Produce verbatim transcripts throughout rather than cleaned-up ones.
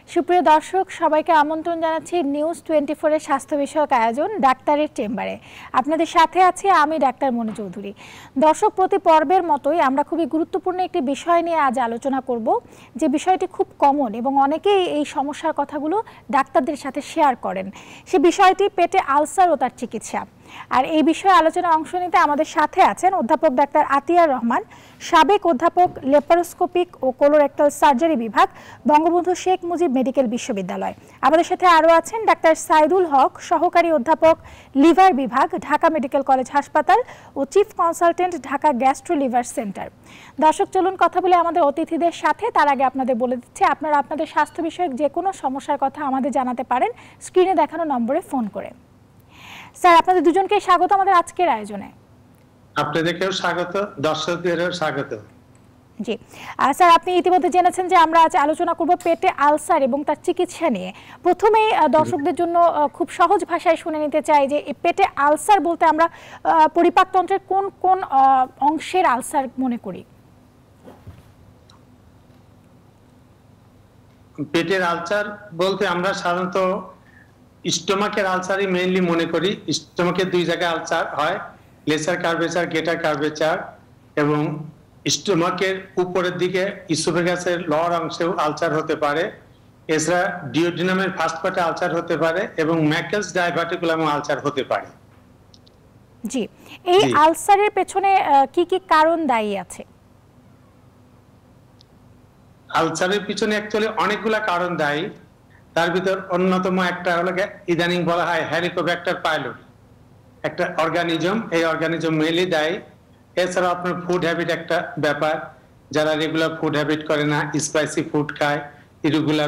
সুপ্রিয় দর্শক সবাইকে আমন্ত্রণ জানাচ্ছি নিউজ টোয়েন্টি ফোর এর স্বাস্থ্য বিষয়ক আয়োজন ডাক্তারের চেম্বারে। আপনাদের সাথে আছি আমি ডাক্তার মনু চৌধুরী। দর্শক, প্রতি পর্বের মতোই আমরা খুবই গুরুত্বপূর্ণ একটি বিষয় নিয়ে আজ আলোচনা করব, যে বিষয়টি খুব কমন এবং অনেকেই এই সমস্যার কথাগুলো ডাক্তারদের সাথে শেয়ার করেন। সে বিষয়টি পেটে আলসার ও তার চিকিৎসা। আর এই বিষয়ে আলোচনায় অংশ নিতে আমাদের সাথে আছেন অধ্যাপক ডাক্তার আতিয়ার রহমান, সাবেক অধ্যাপক লেপারোস্কোপিক ও কোলোরেক্টাল সার্জারি বিভাগ, বঙ্গবন্ধু শেখ মুজিব মেডিকেল বিশ্ববিদ্যালয়। আমাদের সাথে আরও আছেন ডাক্তার সাইদুল হক, সহকারী অধ্যাপক লিভার বিভাগ, ঢাকা মেডিকেল কলেজ হাসপাতাল ও chief consultant, Dhaka gastro liver centre. দর্শক, চলুন কথা বলে আমাদের অতিথিদের সাথে। তার আগে আপনাদের বলে দিচ্ছি, আপনারা আপনাদের স্বাস্থ্য বিষয়ক যে কোনো সমস্যার কথা আমাদের জানাতে পারেন স্ক্রিনে দেখানো নম্বরে ফোন করে। স্যার, আপনাদের দুজনকে স্বাগত আমাদের আজকের আয়োজনে। আপনাদেরকেও স্বাগত, দর্শকদেরও স্বাগত। জি স্যার, আপনি ইতিমধ্যে জেনেছেন যে আমরা আজ আলোচনা করব পেটে আলসার এবং তার চিকিৎসা নিয়ে। প্রথমেই দর্শকদের জন্য খুব সহজ ভাষায় শুনে নিতে চাই যে পেটে আলসার বলতে আমরা পরিপাকতন্ত্রের কোন কোন অংশের আলসার মনে করি? পেটের আলসার বলতে আমরা সাধারণত স্টোমাকের আলসারই মেইনলি মনে করি। স্টোমাকের দুই জায়গায় আলসার হয়, লেসার কার্ভেচার, গ্রেটার কার্ভেচার, এবং স্টোমাকের উপরের দিকে ইসোফেগাসের লোয়ার অংশেও আলসার হতে পারে। এছাড়া ডিওডিনামের ফার্স্ট পার্টে আলসার হতে পারে এবং ম্যাকেলস ডায়াভার্টিকুলামে আলসার হতে পারে। জি, এই আলসারের পেছনে কি কি কারণ দায়ী আছে? আলসারের পিছনে অ্যাকচুয়ালি অনেকগুলা কারণ দায়ী। তার ভিতর অন্যতম একটা হলো ইদানিং বলা হয় হেলিকোব্যাক্টার পাইলোরি, একটা অর্গানিজম। এই অর্গানিজম মেনলি দায়ী। এছাড়া আপনার ফুড হ্যাবিট একটা ব্যাপার। যারা রেগুলার ফুড হ্যাবিট করে না, স্পাইসি ফুড খায়, ইরেগুলার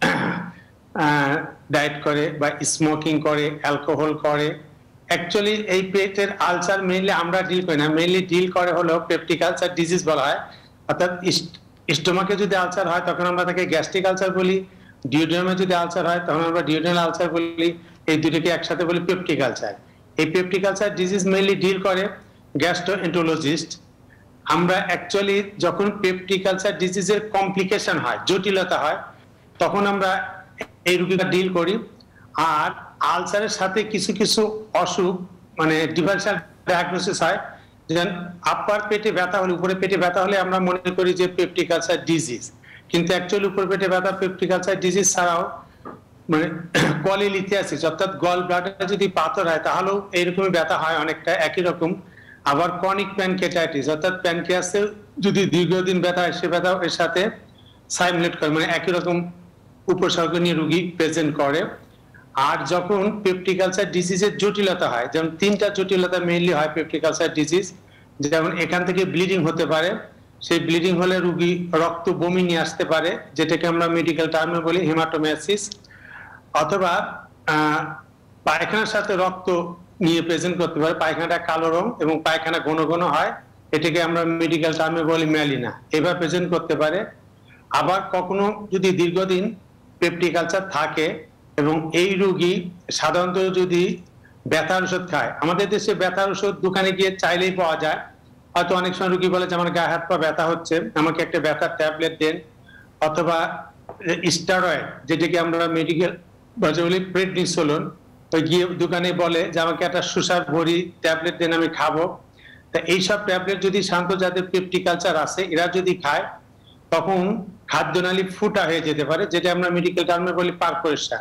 ডায়েট করে বা স্মোকিং করে, অ্যালকোহল করে, অ্যাকচুয়ালি এই পেটের আলসার মেইনলি আমরা ডিল করি না। মেইনলি ডিল করে হলো পেপটিক আলসার ডিজিজ বলা হয়। অর্থাৎ স্টোমাকে যদি আলসার হয় তখন আমরা তাকে গ্যাস্ট্রিক আলসার বলি, ডিওডিনামে যদি আলসার হয় তখন আমরা ডিওডিনাল আলসার বলি, এই দুটোকে একসাথে বলি পেপটিক আলসার। এই peptic ulcer disease mainly deal করে গ্যাস্ট্রোএন্টারোলজিস্ট। আমরা অ্যাকচুয়ালি যখন পেপটিক আলসার ডিজিজের কমপ্লিকেশন হয়, জটিলতা হয়, তখন আমরা এই রোগীটা ডিল করি। আর আলসারের সাথে কিছু কিছু অসুখ মানে ডিফারেন্সিয়াল ডায়াগনোসিস হয়। যেমন আপার পেটে ব্যথা হলে, উপরে পেটে ব্যথা হলে আমরা মনে করি যে পেপটিক আলসার ডিজিজ, কিন্তু অ্যাকচুয়ালি উপর পেটে ব্যথা পেপটিক আলসার ডিজিজ ছাড়াও মানে কোয়ালিলিথিয়াসিস অর্থাৎ গল ব্লাডারে যদি পাথর হয় তাহলেও এইরকমই ব্যথা হয় অনেকটা একই রকম। আবার ক্রনিক প্যানক্রিয়াটাইটিস অর্থাৎ প্যানক্রিয়াসে যদি দীর্ঘদিন ব্যথা হয়, সে ব্যথাও এর সাথে সাইমুলেট করে, মানে একই রকম উপসর্গ নিয়ে রোগী প্রেজেন্ট করে। আর যখন পেপটিক আলসার ডিজিজের জটিলতা হয়, যেমন তিনটা জটিলতা মেইনলি হয় পেপটিক আলসার ডিজিজ। যেমন এখান থেকে ব্লিডিং হতে পারে, সেই ব্লিডিং হলে রোগী রক্ত বমি নিয়ে আসতে পারে, যেটাকে আমরা মেডিকেল টার্মে বলি হেমাটোমেসিস। অথবা পায়খানার সাথে রক্ত নিয়ে প্রেজেন্ট করতে পারে, পায়খানাটা কালো রং এবং পায়খানা ঘন ঘন হয়, এটাকে আমরা মেডিকেল টার্মে বলি ম্যালিনা, এবার প্রেজেন্ট করতে পারে। আবার কখনো যদি দীর্ঘদিন পেপটিক আলসার থাকে এবং এই রোগী সাধারণত যদি ব্যথার ওষুধ খায়, আমাদের দেশে ব্যথার ওষুধ দোকানে গিয়ে চাইলেই পাওয়া যায়। হয়তো অনেক সময় রোগী বলে যে আমার গায়ে হাত পা ব্যথা হচ্ছে, আমাকে একটা ব্যথার ট্যাবলেট দেন, অথবা স্টেরয়েড যেটাকে আমরা মেডিকেল বাজারে বলি প্রেডনিসোলোন, ওই গিয়ে দোকানে বলে যে আমাকে একটা সুসার ভরি ট্যাবলেট দেন, আমি খাবো। তা এইসব ট্যাবলেট যদি শান্ত যাদের পেপটিক আলসার আছে এরা যদি খায়, তখন খাদ্যনালী ফুটা হয়ে যেতে পারে, যেটা আমরা মেডিকেল টার্মে বলি পারফোরেশন।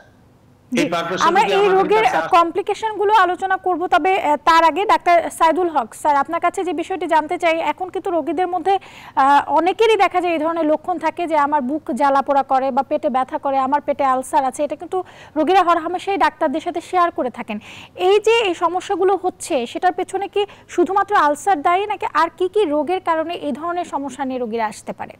আমরা এই রোগের কমপ্লিকেশন গুলো আলোচনা করব, তবে তার আগে ডাক্তার সাইদুল হক স্যার, আপনার কাছে যে বিষয়টি জানতে চাই, এখন কিন্তু রোগীদের মধ্যে অনেকেরই দেখা যায় এই ধরনের লক্ষণ থাকে যে আমার বুক জ্বালাপোড়া করে বা পেটে ব্যথা করে, আমার পেটে আলসার আছে। এটা কিন্তু রোগীরা হরহামেশাই ডাক্তারদের সাথে শেয়ার করে থাকেন। এই যে এই সমস্যাগুলো হচ্ছে, সেটার পেছনে কি শুধুমাত্র আলসার দায়ী, নাকি আর কি কি রোগের কারণে এই ধরনের সমস্যা নিয়ে রোগীরা আসতে পারে?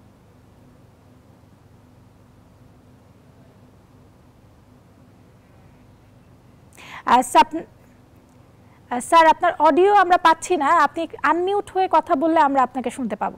স্যার, আপনার অডিও আমরা পাচ্ছি না, আপনি আনমিউট হয়ে কথা বললে আমরা আপনাকে শুনতে পাবো।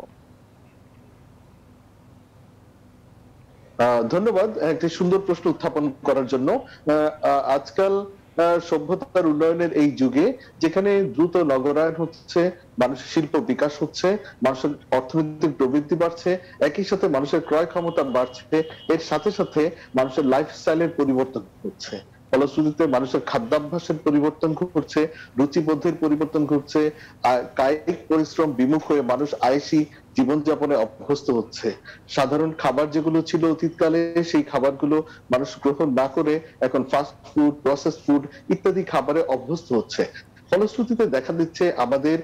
ধন্যবাদ একটি সুন্দর প্রশ্ন উত্থাপন করার জন্য। আজকাল সভ্যতার উন্নয়নের এই যুগে, যেখানে দ্রুত নগরায়ন হচ্ছে, মানুষের শিল্প বিকাশ হচ্ছে, মানুষের অর্থনৈতিক প্রবৃদ্ধি বাড়ছে, একই সাথে মানুষের ক্রয় ক্ষমতা বাড়ছে, এর সাথে সাথে মানুষের লাইফস্টাইলের পরিবর্তন হচ্ছে। ফলশ্রুতিতে মানুষের খাদ্যাভ্যাসের পরিবর্তন ঘটছে, রুচিবোধের পরিবর্তন ঘটছে, কায়িক পরিশ্রম বিমুখ হয়ে মানুষ আয়েশি জীবনযাপনে অভ্যস্ত হচ্ছে। সাধারণ খাবার যেগুলো ছিল অতীতকালে, সেই খাবারগুলো মানুষ গ্রহণ না করে এখন ফাস্ট ফুড, প্রসেসড ফুড ইত্যাদি খাবারে অভ্যস্ত হচ্ছে। ফলশ্রুতিতে দেখা দিচ্ছে আমাদের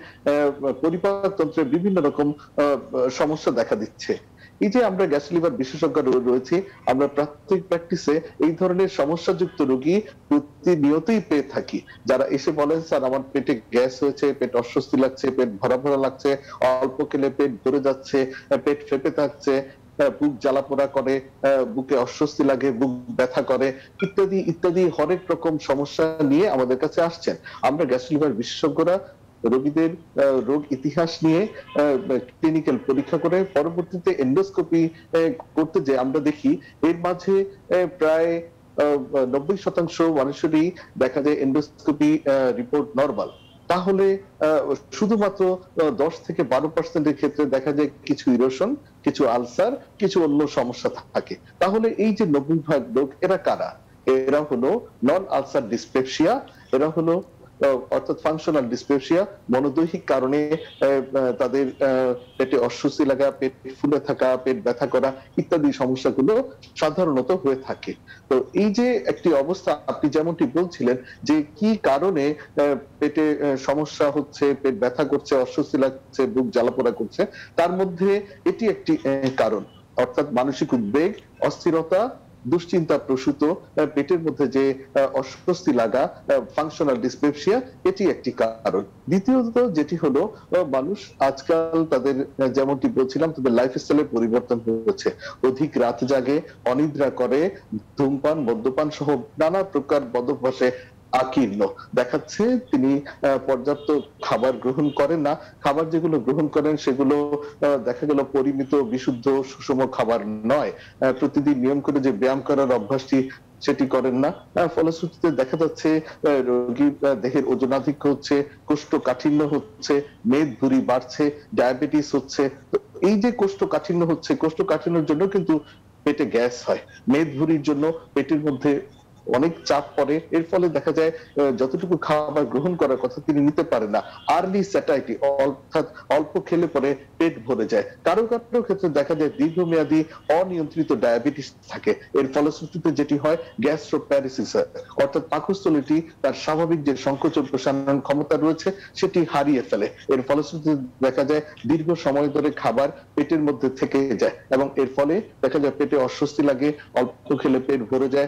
পরিপাক তন্ত্রে বিভিন্ন রকম সমস্যা দেখা দিচ্ছে। এই যে আমরা গ্যাস লিভার বিশেষজ্ঞ রয়েছি, আমরা প্রাথমিক প্র্যাকটিসে এই ধরনের সমস্যাযুক্ত রোগী প্রতিনিয়তই পেয়ে থাকি, যারা এসে বলেন স্যার আমার পেটে গ্যাস হয়েছে, পেট অস্বস্তি লাগছে, পেট ভরা ভরা লাগছে, অল্প খেলে পেট ভরে যাচ্ছে, পেট ফেপে থাকছে, বুক জ্বালা পোড়া করে, বুকে অস্বস্তি লাগে, বুক ব্যথা করে, ইত্যাদি ইত্যাদি হরেক রকম সমস্যা নিয়ে আমাদের কাছে আসছেন। আমরা গ্যাস লিভার বিশেষজ্ঞরা রোগীদের রোগ ইতিহাস নিয়ে ক্লিনিক্যাল পরীক্ষা করে পরবর্তীতে এন্ডোস্কোপি করতে যে আমরা দেখি এর মাঝে প্রায় নব্বই শতাংশ মানুষেরই দেখা যায় এন্ডোস্কোপি রিপোর্ট নরমাল। তাহলে শুধুমাত্র দশ থেকে বারো পার্সেন্টের ক্ষেত্রে দেখা যায় কিছু ইরোশন, কিছু আলসার, কিছু অন্য সমস্যা থাকে। তাহলে এই যে নব্বই ভাগ লোক, এরা কারা? এরা হলো নন আলসার ডিসপেপসিয়া, এরা হলো অর্থাৎ ফাংশনাল ডিসপেপসিয়া, মনোদৈহিক কারণে তাদের পেটে অস্বস্তি লাগা, পেট ফুলে থাকা, পেট ব্যথা করা ইত্যাদি সমস্যাগুলো সাধারণত হয়ে থাকে। তো এই যে একটি অবস্থা, আপনি যেমনটি বলছিলেন যে কি কারণে পেটে সমস্যা হচ্ছে, পেট ব্যথা করছে, অস্বস্তি লাগছে, বুক জ্বালাপোড়া করছে, তার মধ্যে এটি একটি কারণ, অর্থাৎ মানসিক উদ্বেগ, অস্থিরতা, দুশ্চিন্তা প্রসূত পেটের মধ্যে যে অস্বস্তি লাগা, ফাংশনাল ডিসপেপসিয়া, এটি একটি কারণ। দ্বিতীয়ত যেটি হলো, মানুষ আজকাল তাদের যেমনটি বলছিলাম তাদের লাইফস্টাইলের পরিবর্তন হয়েছে, অধিক রাত জাগে, অনিদ্রা করে, ধূমপান, মদ্যপান সহ নানা প্রকার বদভ্যাসে আকীর্ণ দেখাচ্ছে। তিনি পর্যাপ্ত খাবার গ্রহণ করেন না, খাবার যেগুলো গ্রহণ করেন সেগুলো দেখা গেল পরিমিত বিশুদ্ধ সুষম খাবার নয়, প্রতিদিন নিয়ম করে যে ব্যায়াম করার অভ্যাসটি সেটি করেন না। ফলশ্রুতিতে দেখা যাচ্ছে রোগীর দেহের ওজনাধিক্য হচ্ছে, কোষ্ঠকাঠিন্য হচ্ছে, মেদ ভুঁড়ি বাড়ছে, ডায়াবেটিস হচ্ছে। এই যে কোষ্ঠকাঠিন্য হচ্ছে, কোষ্ঠকাঠিন্যের জন্য কিন্তু পেটে গ্যাস হয়, মেদ ভুঁড়ির জন্য পেটের মধ্যে অনেক চাপ পড়ে, এর ফলে দেখা যায় যতটুকু খাবার গ্রহণ করার কথা তিনি নিতে পারেন না। আর্লি স্যাটাইটি, অর্থাৎ অল্প খেলে পরে পেট ভরে যায়। কারো কারো ক্ষেত্রে দেখা যায় দীর্ঘমেয়াদী অনিয়ন্ত্রিত ডায়াবেটিস থাকে, এর ফলশ্রুতিতে যেটি হয় গ্যাস্ট্রোপ্যারেসিস হয়, অর্থাৎ পাকস্থলীটি তার স্বাভাবিক যে সংকোচন প্রসারণ ক্ষমতা রয়েছে সেটি হারিয়ে ফেলে। এর ফলশ্রুতিতে দেখা যায় দীর্ঘ সময় ধরে খাবার পেটের মধ্যে থেকে যায় এবং এর ফলে দেখা যায় পেটে অস্বস্তি লাগে, অল্প খেলে পেট ভরে যায়।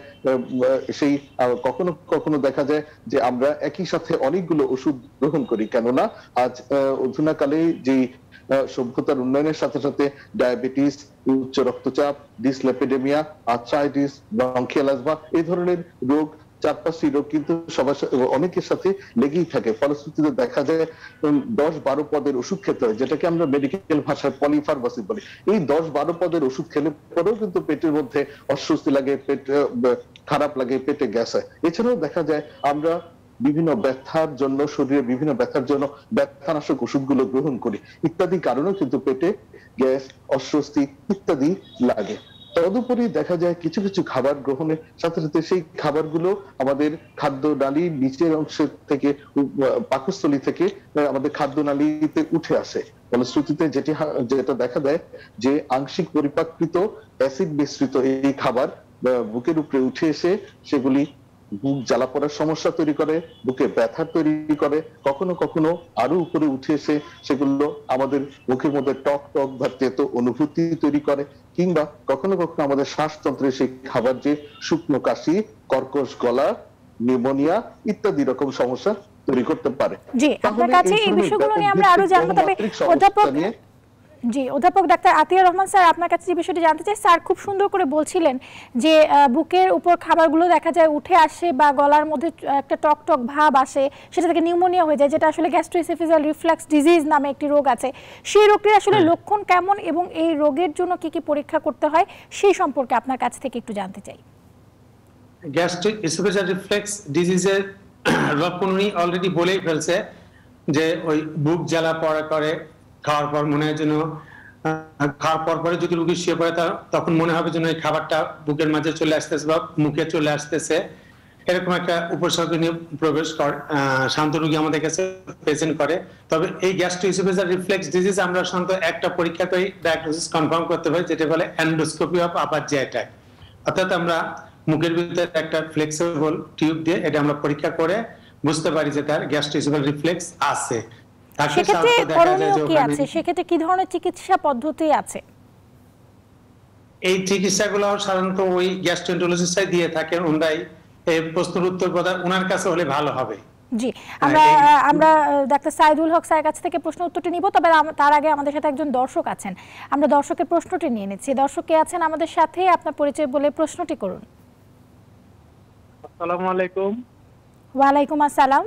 সেই কখনো কখনো দেখা যায় যে আমরা একই সাথে অনেকগুলো ওষুধ গ্রহণ করি, কেননা আজ অধুনাকালে যে সভ্যতার উন্নয়নের সাথে সাথে ডায়াবেটিস, উচ্চ রক্তচাপ, ডিসলিপিডেমিয়া, আর্থ্রাইটিস, ব্রঙ্কিয়াল অ্যাজমা এই ধরনের রোগ, চার পাঁচটি রোগ কিন্তু সবার অনেকের সাথে লেগেই থাকে। ফলশ্রুতিতে দেখা যায় দশ বারো পদের ওষুধ খেতে হয়, যেটাকে আমরা মেডিকেল ভাষায় পলিফার্মাসি বলি। এই দশ বারো পদের ওষুধ খেলে পরেও কিন্তু পেটের মধ্যে অস্বস্তি লাগে, পেট খারাপ লাগে, পেটে গ্যাস হয়। এছাড়াও দেখা যায় আমরা বিভিন্ন ব্যথার জন্য, শরীরে বিভিন্ন ব্যথার জন্য ব্যথানাশক ওষুধগুলো গ্রহণ করি, ইত্যাদি কারণেও কিন্তু পেটে গ্যাস, অস্বস্তি ইত্যাদি লাগে। তদুপরি দেখা যায় কিছু কিছু খাবার গ্রহণের সাথে সাথে সেই খাবারগুলো আমাদের খাদ্য নালীর নিচের অংশ থেকে, পাকস্থলী থেকে আমাদের খাদ্য নালীতে উঠে আসে। ফলশ্রুতিতে যেটি যেটা দেখা দেয় যে আংশিক পরিপাকৃত অ্যাসিড মিশ্রিত এই খাবার বুকের উপরে উঠে এসে সেগুলি বুক জ্বালা পড়ার সমস্যা তৈরি করে, বুকে ব্যথা তৈরি করে, কখনো কখনো আরো উপরে উঠে এসে সেগুলো আমাদের মুখের মধ্যে টক টক বা তেতো অনুভূতি তৈরি করে, কিংবা কখনো কখনো আমাদের শ্বাসতন্ত্রে সেই খাবার যে শুকনো কাশি, কর্কশ গলা, নিউমোনিয়া ইত্যাদি রকম সমস্যা তৈরি করতে পারে। জি, আপনার কাছে এই বিষয়গুলো নিয়ে আমরা আরো জানতে হবে। অধ্যাপক জি অধ্যাপক ডাক্তার আতিয়া রহমান স্যার, আপনার কাছে যে বিষয়টি জানতে চাই, স্যার খুব সুন্দর করে বলছিলেন যে বুকের উপর খাবারগুলো দেখা যায় উঠে আসে বা গলার মধ্যে একটা টক টক ভাব আসে, সেটা থেকে নিউমোনিয়া হয়ে যায়, যেটা আসলে গ্যাস্ট্রোএসোফেজিয়াল রিফ্লাক্স ডিজিজ নামে একটি রোগ আছে। সেই রোগটির আসলে লক্ষণ কেমন এবং এই রোগের জন্য কি কি পরীক্ষা করতে হয় সেই সম্পর্কে আপনার কাছ থেকে একটু জানতে চাই। গ্যাস্ট্রিক এসোফেজিয়াল রিফ্লাক্স ডিজিজের লক্ষণ উনি অলরেডি বলেই ফেলছে যে ওই বুক জ্বালা পড়া করে, খাওয়ার পর মনে হয় যেন খাওয়ার পর পরে যদি রুগী শুয়ে পড়ে তখন মনে হবে যেন এই খাবারটা বুকের মাঝে চলে আসতেছে বা মুখে চলে আসতেছে, এরকম একটা উপসর্গ নিয়ে প্রবেশ করে শান্ত রোগী আমাদের কাছে প্রেজেন্ট করে। তবে এই গ্যাস্ট্রোইসোফেজিয়াল রিফ্লেক্স ডিজিজ আমরা সাধারণত একটা পরীক্ষা করে ডায়াগনোসিস কনফার্ম করতে পারি, যেটা বলে endoscopy of upper GI tract. অর্থাৎ আমরা মুখের ভিতরে একটা ফ্লেক্সিবল টিউব দিয়ে এটা আমরা পরীক্ষা করে বুঝতে পারি যে তার গ্যাস্ট্রোইসোফেজিয়াল রিফ্লেক্স আছে। সেক্ষেত্রে করণীয় কি আছে, সেক্ষেত্রে কি ধরনের চিকিৎসা পদ্ধতি আছে? এই চিকিৎসাগুলো সাধারণত ওই গ্যাস্ট্রোএন্টারোলজিস্টই দিয়ে থাকেন, ওনারাই এই প্রশ্নের উত্তর প্রদান ওনার কাছে হলে ভালো হবে। জি, আমরা আমরা ডাক্তার সাইদুল হক স্যারের কাছ থেকে প্রশ্ন উত্তরটি নিব, তবে তার আগে আমাদের সাথে একজন দর্শক আছেন, আমরা দর্শকের প্রশ্নটি নিয়ে নিচ্ছি। দর্শক কে আছেন আমাদের সাথে, আপনার পরিচয় বলে প্রশ্নটি করুন। আসসালামু আলাইকুম। ওয়ালাইকুম আসসালাম।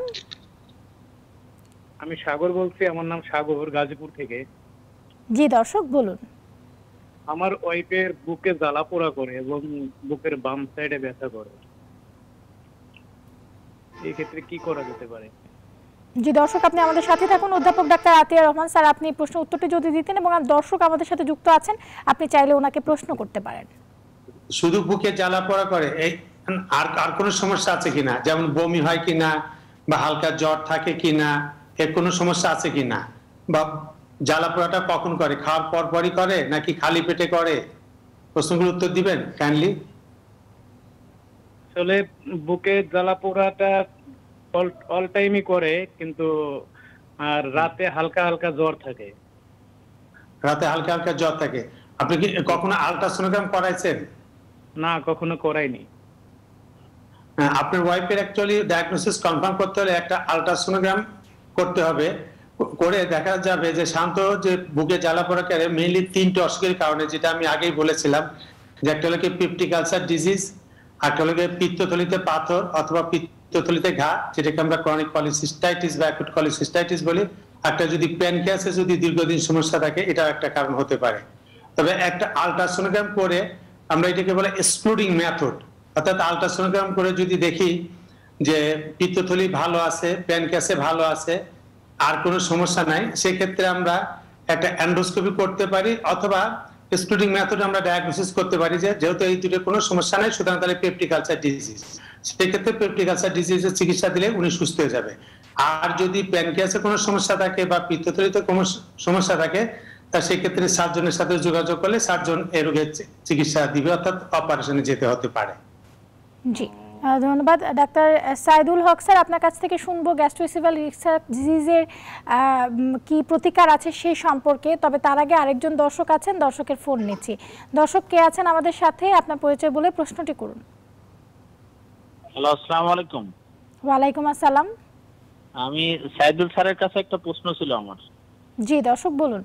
আমি সাগর বলছি, আমার নাম সাগর, গাজীপুর থেকে। জি দর্শক বলুন। আমার ওয়াইফের বুকে জ্বালা পোড়া করে এবং বুকের বাম সাইডে ব্যথা করে, এই ক্ষেত্রে কি করা যেতে পারে? জি দর্শক আপনি আমাদের সাথে থাকুন, অধ্যাপক ডাক্তার আতিয়া রহমান স্যার আপনি প্রশ্ন উত্তরটি যদি দিতেন, এবং দর্শক আমাদের সাথে যুক্ত আছেন, আপনি চাইলে ওনাকে প্রশ্ন করতে পারেন। শুধু বুকে জ্বালা পোড়া করে, এই আর আর কোনো সমস্যা আছে কিনা, যেমন বমি হয় কিনা বা হালকা জ্বর থাকে কিনা, এর কোনো সমস্যা আছে কিনা, বা জ্বালা পোড়াটা কখন করে, খাওয়ার পর পরই করে নাকি খালি পেটে করে? প্রশ্নগুলোর উত্তর দিবেন কাইন্ডলি। আসলে বুকে জ্বালা পোড়াটা অল টাইমই করে, কিন্তু আর রাতে হালকা হালকা জ্বর থাকে। রাতে হালকা হালকা জ্বর থাকে। আপনি কি কখনো আলট্রাসোনোগ্রাম করাইছেন? না, কখনো করাইনি। আপনার ওয়াইফের অ্যাকচুয়ালি ডায়াগনোসিস কনফার্ম করতে হলে একটা আলট্রাসোনোগ্রাম করতে হবে, করে দেখা যাবে যে শান্ত যে বুকে জ্বালা পোড়া করে মেইনলি তিনটে অসুখের কারণে, যেটা আমি আগেই বলেছিলাম, যে একটা হলো কি পেপটিক আলসার ডিজিজ, একটা হলো পিত্তথলিতে পাথর অথবা পিত্তথলিতে ঘা, যেটাকে আমরা ক্রনিক পলিসিস্টাইটিস বা অ্যাকুট পলিসিস্টাইটিস বলি। একটা যদি প্যানক্রিয়াসে যদি দীর্ঘদিন সমস্যা থাকে, এটা একটা কারণ হতে পারে। তবে একটা আলট্রাসোনোগ্রাম করে আমরা এটাকে বলে এক্সক্লুডিং মেথড, অর্থাৎ আলট্রাসোনোগ্রাম করে যদি দেখি যে পিত্তথলি ভালো আছে, প্যানক্রিয়াসে ভালো আছে, আর কোনো সমস্যা নাই, সেক্ষেত্রে আমরা একটা এন্ডোস্কোপি করতে পারি, অথবা এক্সক্লুডিং মেথড আমরা ডায়াগনোসিস করতে পারি যে যেহেতু এই দুটো কোনো সমস্যা নাই, সুতরাং তাহলে পেপটিক আলসার ডিজিজ। সেক্ষেত্রে পেপটিক আলসার ডিজিজের চিকিৎসা দিলে উনি সুস্থ হয়ে যাবে। আর যদি প্যানক্রিয়াসে কোনো সমস্যা থাকে বা পিত্তথলিতে কোনো সমস্যা থাকে, তা সেক্ষেত্রে সার্জনের সাথে যোগাযোগ করলে সার্জন এই রোগের চিকিৎসা দিবে, অর্থাৎ অপারেশনে যেতে হতে পারে। জি ধন্যবাদ ডাক্তার সাইদুল হক স্যার, আপনার কাছ থেকে শুনবো গ্যাস্ট্রোইসোফেজিয়াল ডিজিজের কি প্রতিকার আছে সেই সম্পর্কে। তবে তার আগে আরেকজন দর্শক আছেন, দর্শকের ফোন নিচ্ছি। দর্শক কে আছেন আমাদের সাথে, আপনার পরিচয় বলে প্রশ্নটি করুন। হ্যালো, আসসালামু আলাইকুম। ওয়ালাইকুম আসসালাম। আমি সাইদুল স্যারের কাছে একটা প্রশ্ন ছিল আমার। জি দর্শক বলুন।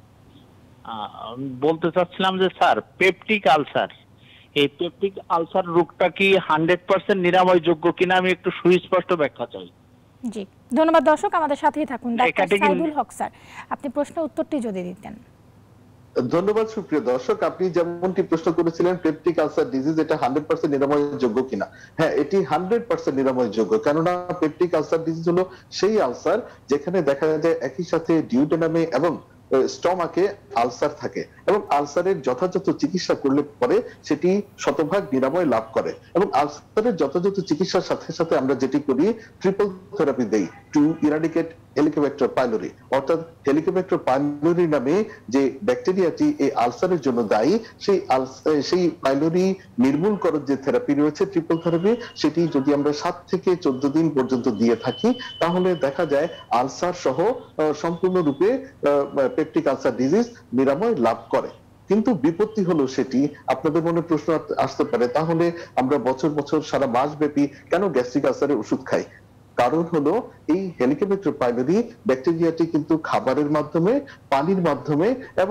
বলতে চাচ্ছিলাম যে স্যার, পেপটিক আলসার, এই পেপটিক আলসার রোগটা কি হান্ড্রেড পার্সেন্ট নিরাময়যোগ্য কিনা আমি একটু সুস্পষ্ট ব্যাখ্যা চাই। জি ধন্যবাদ দর্শক, আমাদের সাথেই থাকুন। ডাক্তার সাইদুল হক স্যার আপনি প্রশ্ন উত্তরটি যদি দিতেন। ধন্যবাদ সুপ্রিয় দর্শক, আপনি যেমনটি প্রশ্ন করেছিলেন পেপটিক আলসার ডিজিজ এটা হান্ড্রেড পার্সেন্ট নিরাময়যোগ্য কিনা। হ্যাঁ, এটি হান্ড্রেড পার্সেন্ট নিরাময়যোগ্য, কেননা পেপটিক আলসার ডিজিজ হলো সেই আলসার যেখানে দেখা যায় একই সাথে ডিউডেনামে এবং স্টমাকে আলসার থাকে, এবং আলসারের যথাযথ চিকিৎসা করলে পরে সেটি শতভাগ নিরাময় লাভ করে। এবং আলসারের যথাযথ চিকিৎসার সাথে সাথে আমরা যেটি করি, ট্রিপল থেরাপি দেই টু ইরাডিকেট হেলিকোব্যাক্টার পাইলোরি, অর্থাৎ হেলিকোব্যাক্টার পাইলোরি নামে যে ব্যাকটেরিয়াটি এই আলসারের জন্য দায়ী, সেই সেই পাইলোরি নির্মূলকরণ যে থেরাপি রয়েছে ট্রিপল থেরাপি, সেটি যদি আমরা সাত থেকে চোদ্দ দিন পর্যন্ত দিয়ে থাকি, তাহলে দেখা যায় আলসার সহ সম্পূর্ণরূপে পেপটিক আলসার ডিজিজ নিরাময় লাভ করে। কিন্তু বিপত্তি হলো সেটি, আপনাদের মনে প্রশ্ন আসতে পারে, তাহলে আমরা বছর বছর সারা মাস ব্যাপী কেন গ্যাস্ট্রিক আলসারের ওষুধ খাই? কারণ হলো এই হেলিকোব্যাক্টার পাইলোরি ব্যাকটেরিয়াটি কিন্তু খাবারের মাধ্যমে, পানির মাধ্যমে এবং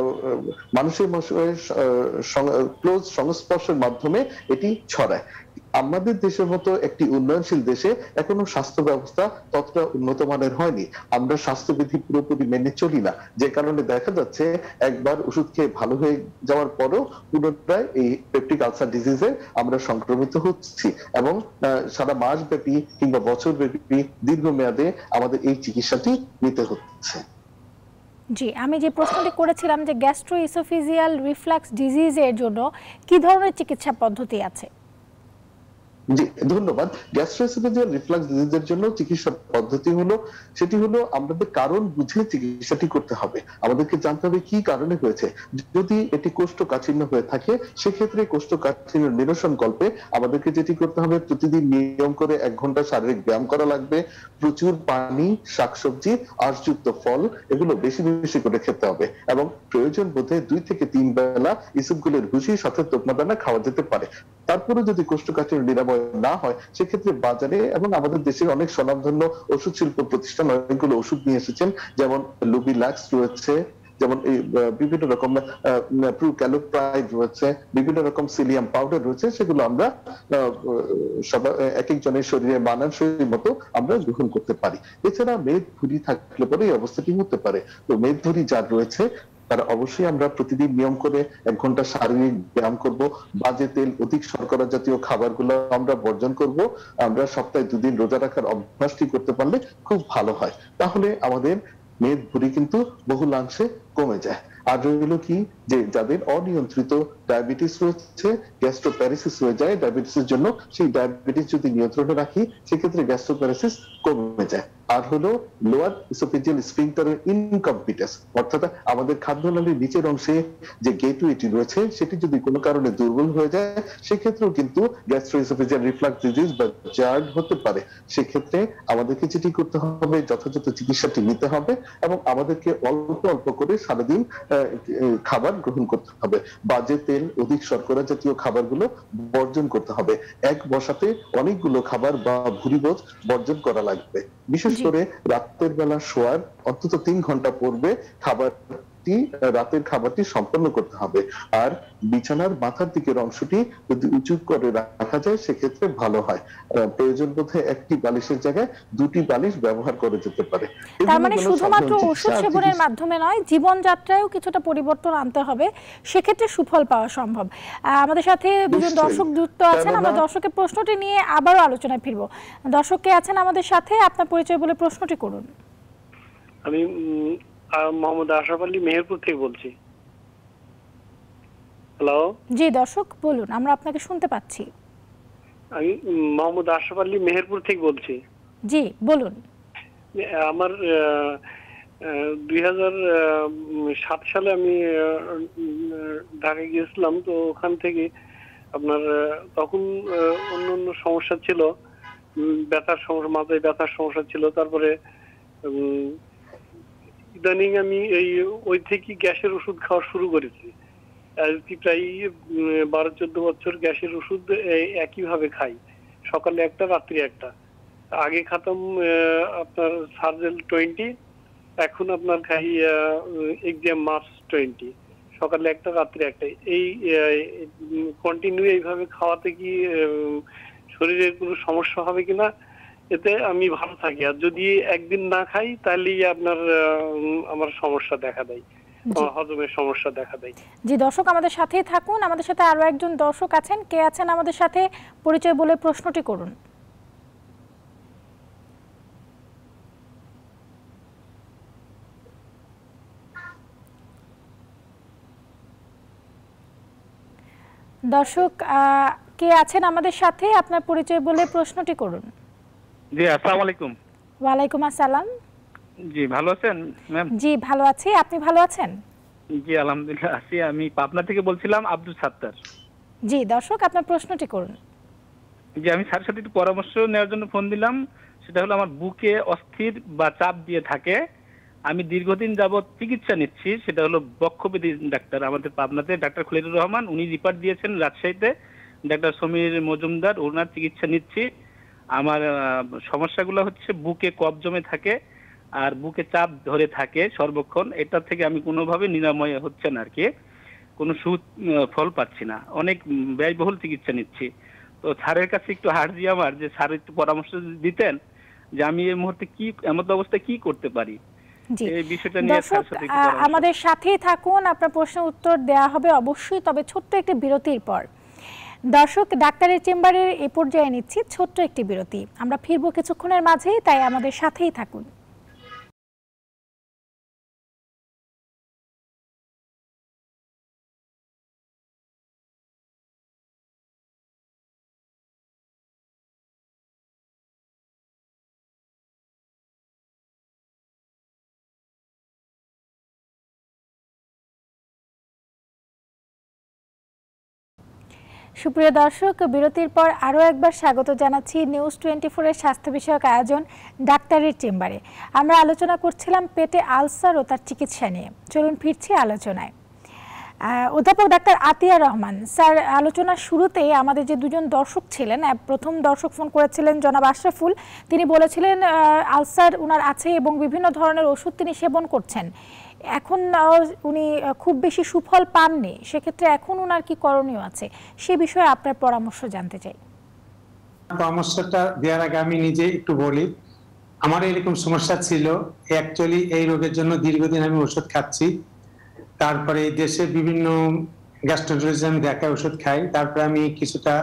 মানুষের ক্লোজ সংস্পর্শের মাধ্যমে এটি ছড়ায়। আমাদের দেশের মতো একটি উন্নয়নশীল দেশে এখনো স্বাস্থ্য ব্যবস্থা ততটা উন্নত মানের হয়নি। আমরা স্বাস্থ্যবিধি পুরোপুরি মেনে চলি না, যে কারণে দেখা যাচ্ছে একবার ওষুধ খেয়ে ভালো হয়ে যাওয়ার পরও পুনরায় এই পেপটিক আলসার ডিজিজে আমরা সংক্রমিত হচ্ছি, এবং সারা মাস ব্যাপী কিংবা বছর ব্যাপী দীর্ঘমেয়াদে আমাদের এই চিকিৎসাটি নিতে হচ্ছে। জি, আমি যে প্রশ্নটি করেছিলাম যে গ্যাস্ট্রোইসোফেজিয়াল রিফ্লাক্স ডিজিজের জন্য কি ধরনের চিকিৎসা পদ্ধতি আছে? জি ধন্যবাদ। গ্যাস্ট্রোএসোফেজিয়াল রিফ্লাক্স ডিজিজের জন্য চিকিৎসা পদ্ধতি হলো, সেটি হলো আমাদের কারণ বুঝে চিকিৎসাটি করতে হবে। আমাদেরকে জানতে হবে কি কারণে হয়েছে। যদি এটি কোষ্ঠকাঠিন্য হয়ে থাকে সেক্ষেত্রে কোষ্ঠকাঠিন্য নিরসন কল্পে আমাদেরকে যেটি করতে হবে, প্রতিদিন নিয়ম করে এক ঘন্টা শারীরিক ব্যায়াম করা লাগবে, প্রচুর পানি, শাকসবজি, আঁশযুক্ত ফল এগুলো বেশি বেশি করে খেতে হবে, এবং প্রয়োজন বোধে দুই থেকে তিন বেলা ইসবগুলের ভুসি সাথে তোকমা দানা খাওয়া যেতে পারে। তারপরে যদি কোষ্ঠকাঠিন্য নিরাময় না হয় সেক্ষেত্রে বাজারে এবং আমাদের দেশের অনেক স্বনামধন্য ওষুধ শিল্প প্রতিষ্ঠান অনেকগুলো ওষুধ নিয়ে এসেছেন, যেমন লুবিলাক্স রয়েছে, যেমন এই বিভিন্ন রকম প্রুক্যালোপ্রাইড রয়েছে, বিভিন্ন রকম সিলিয়াম পাউডার রয়েছে, সেগুলো আমরা সবাই এক একজনের শরীরে মানানসই মতো আমরা গ্রহণ করতে পারি। এছাড়া মেদ ভুঁড়ি থাকলে পরে এই অবস্থাটি হতে পারে। তো মেদ ভুঁড়ি যার রয়েছে তারা অবশ্যই আমরা প্রতিদিন নিয়ম করে এক ঘন্টা শারীরিক ব্যায়াম করব, বাজে তেল, অধিক শর্করা জাতীয় খাবারগুলো আমরা বর্জন করব, আমরা সপ্তাহে দুদিন রোজা রাখার অভ্যাসটি করতে পারলে খুব ভালো হয়। তাহলে আমাদের মেদ ভুঁড়ি কিন্তু বহুলাংশে কমে যায়। আর রইল কি, যে যাদের অনিয়ন্ত্রিত ডায়াবেটিস রয়েছে, গ্যাস্ট্রোপ্যারাসিস হয়ে যায় ডায়াবেটিসের জন্য, সেই ডায়াবেটিস যদি নিয়ন্ত্রণে রাখি সেক্ষেত্রে গ্যাস্ট্রোপ্যারাসিস কমে যায়। আর হলো লোয়ার ইসোফেজিয়াল স্ফিংটারের ইনকম্পিটেন্স, অর্থাৎ আমাদের খাদ্যনালীর নিচের অংশে যে গেটওয়েটি রয়েছে সেটি যদি কোনো কারণে দুর্বল হয়ে যায় সেক্ষেত্রেও কিন্তু গ্যাস্ট্রোইসোফেজিয়াল রিফ্লাক্স ডিজিজ বা জার্ড হতে পারে। সেক্ষেত্রে আমাদেরকে যেটি করতে হবে, যথাযথ চিকিৎসাটি নিতে হবে, এবং আমাদেরকে অল্প অল্প করে সারাদিন খাবার গ্রহণ করতে হবে। বাজে তেল, অধিক শর্করা জাতীয় খাবারগুলো বর্জন করতে হবে। এক বসাতে অনেকগুলো খাবার বা ভুঁড়িবোধ বর্জন করা লাগবে। বিশেষ করে রাতের বেলা শোয়ার অন্তত তিন ঘন্টা পূর্বে খাবার রাতের খাবারটি সম্পন্ন করতে হবে। আর বিছানার মাথার দিকের অংশটি যদি উঁচু করে রাখা যায় সেক্ষেত্রে ভালো হয়। প্রয়োজন বোধে একটি বালিশের জায়গায় দুটি বালিশ ব্যবহার করে যেতে পারে। তার মানে শুধুমাত্র ওষুধ সেবনের মাধ্যমে নয়, জীবনযাত্রায়ও কিছুটা পরিবর্তন আনতে হবে, সেক্ষেত্রে সুফল পাওয়া সম্ভব। আমাদের সাথে দুজন দর্শক যুক্ত আছেন, আমরা দর্শকের প্রশ্নটি নিয়ে আবারও আলোচনায় ফিরবো। দর্শক কে আছেন আমাদের সাথে, আপনার পরিচয় বলে প্রশ্নটি করুন। আমি মোহাম্মদ আশরাফ আলী মেহেরপুর থেকে বলছি। হ্যালো। জি দর্শক বলুন, আমরা আপনাকে শুনতে পাচ্ছি। আমি মোহাম্মদ আশরাফ আলী মেহেরপুর থেকে বলছি। জি বলুন। আমার দুই হাজার সাত সালে আমি ঢাকা গিয়েছিলাম, তো ওখান থেকে আপনার তখন অন্য অন্য সমস্যা ছিল, ব্যথার সমস্যা, মাথায় ব্যথার সমস্যা ছিল। তারপরে ইদানিং আমি এই ওই থেকে গ্যাসের ওষুধ খাওয়া শুরু করেছি। প্রায় বারো চোদ্দ বছর গ্যাসের ওষুধ একইভাবে খাই, সকালে একটা রাত্রি একটা। আগে খাতাম আপনার সার্জেল টোয়েন্টি, এখন আপনার খাই এক্সাম মার্স টোয়েন্টি, সকালে একটা রাত্রি একটা। এই কন্টিনিউ এইভাবে খাওয়াতে কি শরীরের কোনো সমস্যা হবে কিনা, এতে আমি ভালো থাকি। আর যদি একদিন না খাই তাহলেই আপনার আমার সমস্যা দেখা দেয়, হজমের সমস্যা দেখা দেয়। জি দর্শক আমাদের সাথেই থাকুন, আমাদের সাথে আরো একজন দর্শক আছেন, কে আছেন আমাদের সাথে, পরিচয় বলে প্রশ্নটি করুন। দর্শক কে আছেন আমাদের সাথে, আপনার পরিচয় বলে প্রশ্নটি করুন। জি আসসালামু আলাইকুম। ওয়ালাইকুম আসসালাম। জি ভালো আছেন ম্যাম? জি ভালো আছি, আপনি ভালো আছেন? জি আলহামদুলিল্লাহ আছি। আমি পাবনা থেকে বলছিলাম, আব্দুল সাত্তার। জি দর্শক আপনার প্রশ্নটি করুন। জি আমি স্যারের সাথে একটু পরামর্শ নেওয়ার জন্য ফোন দিলাম। সেটা হলো আমার বুকে অস্থির বা চাপ দিয়ে থাকে, আমি দীর্ঘদিন যাবৎ চিকিৎসা নিচ্ছি। সেটা হলো বক্ষব্যাধি ডাক্তার আমাদের পাবনাতে ডাক্তার খলিলুর রহমান, উনি রিপোর্ট দিয়েছেন রাজশাহীতে ডাক্তার সমীর মজুমদার, ওনার চিকিৎসা নিচ্ছি। আমার সমস্যাগুলো হচ্ছে বুকে কফ জমে থাকে আর বুকে চাপ ধরে থাকে সর্বক্ষণ। এটা থেকে আমি কোনোভাবে নিরাময় হচ্ছে না আর কি, কোনো সুফল পাচ্ছি না, অনেক ব্যয়বহুল চিকিৎসা নিচ্ছি। তো স্যারের কাছে একটু হার্জি আমার, যে স্যার একটু পরামর্শ যদি দিতেন যে আমি এই মুহূর্তে কি এমন অবস্থায় কি করতে পারি। জি এই বিষয়টা নিয়ে দর্শক স্যারের সাথে একটু পরামর্শ। আমাদের সাথেই থাকুন, আপনার প্রশ্নের উত্তর দেওয়া হবে অবশ্যই, তবে ছোট্ট একটি বিরতির পর। দর্শক ডাক্তারের চেম্বারের এই পর্যায়ে নিচ্ছি ছোট্ট একটি বিরতি, আমরা ফিরবো কিছুক্ষণের মাঝেই, তাই আমাদের সাথেই থাকুন। সুপ্রিয় দর্শক, বিরতির পর আরও একবার স্বাগত জানাচ্ছি নিউজ টোয়েন্টি ফোরের স্বাস্থ্য বিষয়ক আয়োজন ডাক্তারের চেম্বারে। আমরা আলোচনা করছিলাম পেটে আলসার ও তার চিকিৎসা নিয়ে। চলুন ফিরছি আলোচনায়। অধ্যাপক ডাক্তার আতিয়া রহমান স্যার, আলোচনার শুরুতেই আমাদের যে দুজন দর্শক ছিলেন, প্রথম দর্শক ফোন করেছিলেন জনাব আশরাফুল, তিনি বলেছিলেন আলসার উনার আছে এবং বিভিন্ন ধরনের ওষুধ তিনি সেবন করছেন, এখন উনি খুব বেশি সুফল পাননি, সেক্ষেত্রে এখন উনার কি করণীয় আছে সে বিষয়ে আপনার পরামর্শ জানতে চাই। পরামর্শটা দেওয়ার আগে আমি নিজে একটু বলি, আমার এরকম সমস্যা ছিল। অ্যাকচুয়ালি এই রোগের জন্য দীর্ঘদিন আমি ওষুধ খাচ্ছি, তারপরে দেশে বিভিন্ন গ্যাস্ট্রোন্টারোলজিস্ট আমি দেখাই, ওষুধ খাই, তারপরে আমি কিছুটা